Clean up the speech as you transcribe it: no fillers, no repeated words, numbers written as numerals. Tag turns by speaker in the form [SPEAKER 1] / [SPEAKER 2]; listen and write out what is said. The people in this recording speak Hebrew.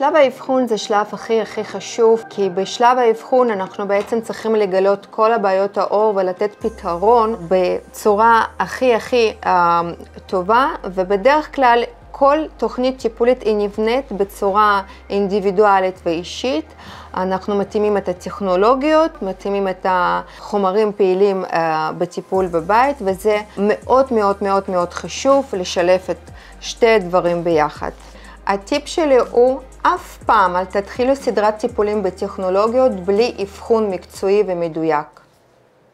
[SPEAKER 1] שלב האבחון זה שלב הכי חשוב, כי בשלב האבחון אנחנו בעצם צריכים לגלות כל הבעיות העור ולתת פתרון בצורה הכי טובה, ובדרך כלל כל תוכנית טיפולית היא נבנית בצורה אינדיבידואלית ואישית. אנחנו מתאימים את הטכנולוגיות, מתאימים את החומרים פעילים בטיפול בבית, וזה מאוד חשוב לשלב את שתי הדברים ביחד. הטיפ שלי הוא אף פעם אל תתחילו סדרת טיפולים בטכנולוגיות בלי אבחון מקצועי ומדויק.